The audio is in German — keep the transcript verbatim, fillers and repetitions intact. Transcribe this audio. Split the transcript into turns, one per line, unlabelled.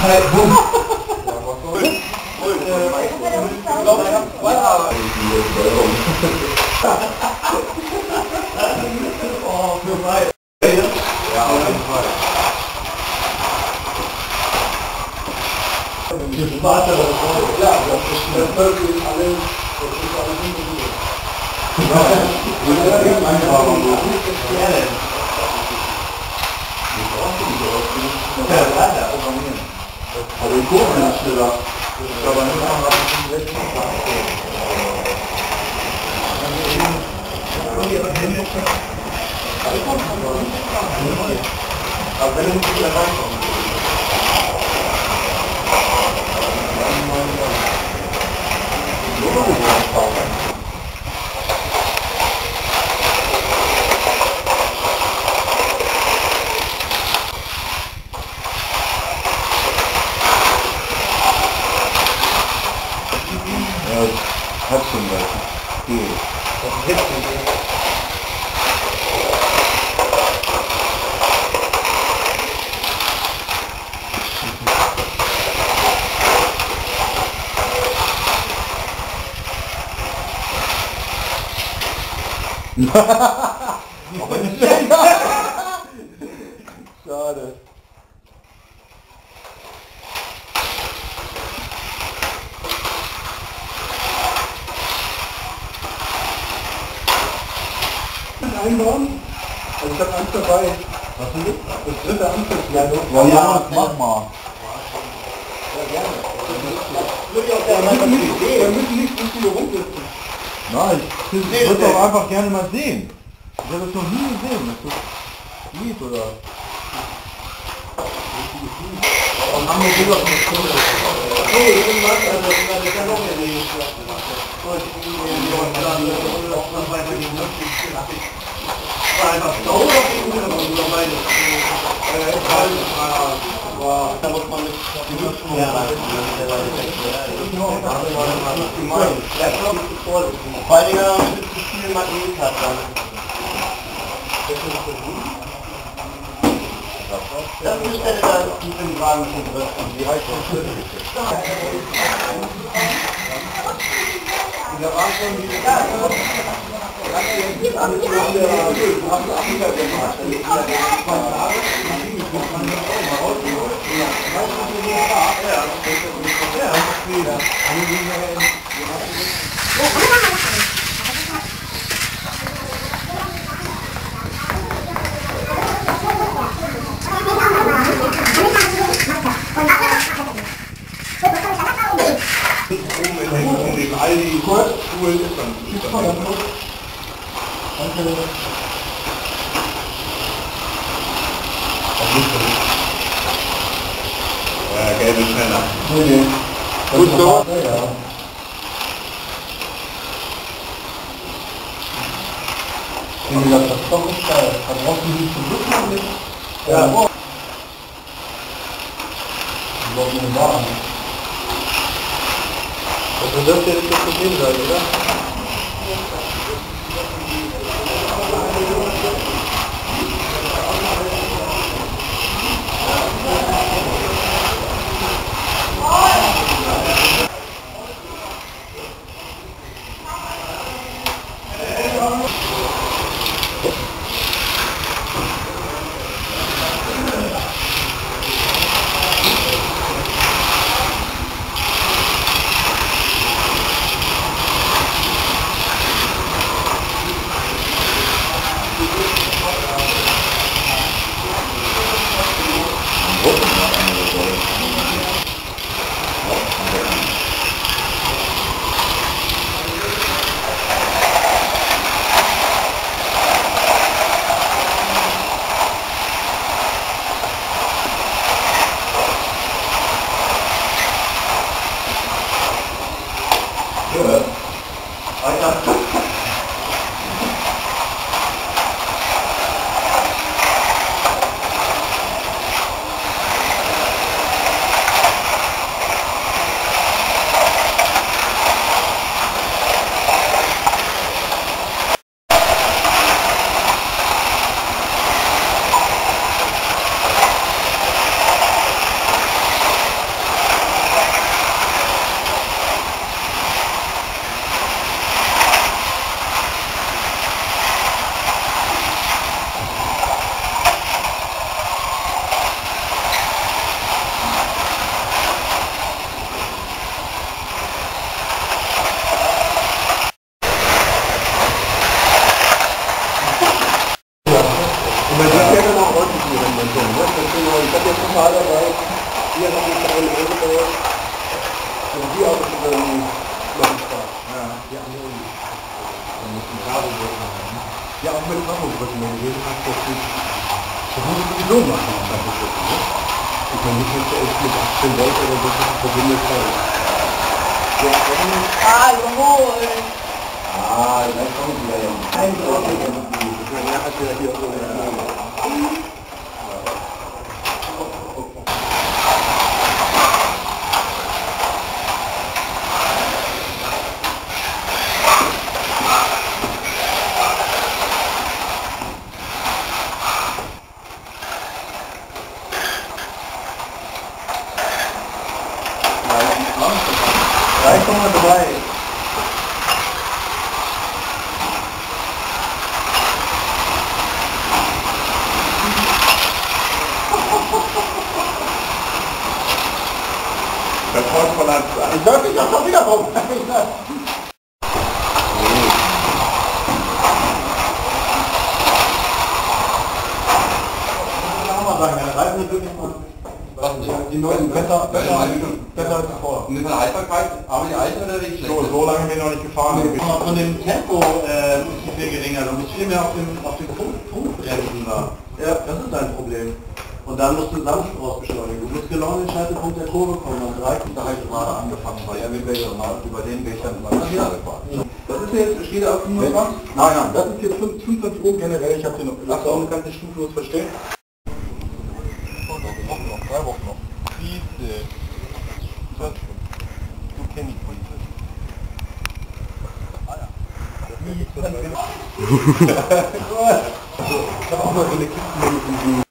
Oh, für weit. Ja, auf jeden Fall. Das Spaß aber das klar, das ist wirklich alles, das ist alles nicht so gut. Ja, das ist einfach so. Ja, leider programmieren. Aber die Kurven ist schneller. Das ist aber nicht mal was ich im letzten Tag aber wenn du nicht wieder reinkommst. Ja, ich hab schon was. Cool. Das ist heftig. Schade. Einbauen? Also ich habe Angst dabei. Was ist das? Das dritte Anschlussleitung. Ja, ja, mach mal. Ja, gerne. Würde ich auch gerne mal sehen. Wir müssen nicht so viele rumsitzen. Nein, ich würde doch einfach gerne mal sehen. Ich habe das noch nie gesehen. Das ist lieb, oder? Und haben wir sogar eine Stunde. Oh, ich bin was, also das ist ja noch eine Idee. War einfach Stau oder oder beides? Da muss man mit die Nutzung erreichen. Vor allem, wenn man zu viel Magnet hat, dann. Das ist die Stelle, da ist ein Wagen schon drin. Wie heißt das? Da war schon die all die Kurzschulen ist dann super. Danke. Ja, gelbe schneller. Nee, nee. Gut so? Ja, ja. Wie gesagt, das ist doch nicht geil. Da brauchst du nicht zum Glück noch nicht. Ja. Ich glaube, eine Bahn. Also das jetzt das Problem sein, oder? Normalerweise hier noch eine Teil Euro und die Autos sind irgendwie noch Spaß. Ja, die anderen dann müssen Kabelbrücken haben. Ja, auch mit Kabelbrücken, wenn du gesehen hast, dass die das muss ich sowieso machen, die Kabelbrücken, ne? Ich meine nicht mit, mit achtzehn Volt oder so, das verbindet Teil. Ja,
Hallo!
ah, dann kommen sie ja. Ein Auto, ja, hat ja hier so eine drei Komma drei. Das kommt von Hand an. Ich sollte dich auch noch wieder rum. Die neuen besser, besser, besser als davor.
Und mit der Haltbarkeit, aber die alte oder die schlechte?
So, so lange bin ich noch nicht gefahren.
Von dem Tempo äh, ist viel geringer, du bist viel mehr auf dem, auf dem Punkt, Punktbremsen da. Ja, das ist dein Problem. Und dann musst du sanft rausbeschleunigen. Du musst genau den Scheitelpunkt der Kurve kommen und drei.
Da habe ich gerade angefangen, weil ja, wir ja mal über den Weg dann mal schneller gefahren. Das ist jetzt, steht da auf fünfundzwanzig?
Nein, nein, das ist jetzt fünfundzwanzig Uhr generell, ich habe den noch gesagt, du kannst den stufenlos verstehen.
Wochen noch, drei Wochen noch. Diese. So kenne ich diese. Ah ja.
Ich habe auch mal so eine Kiste mit diesem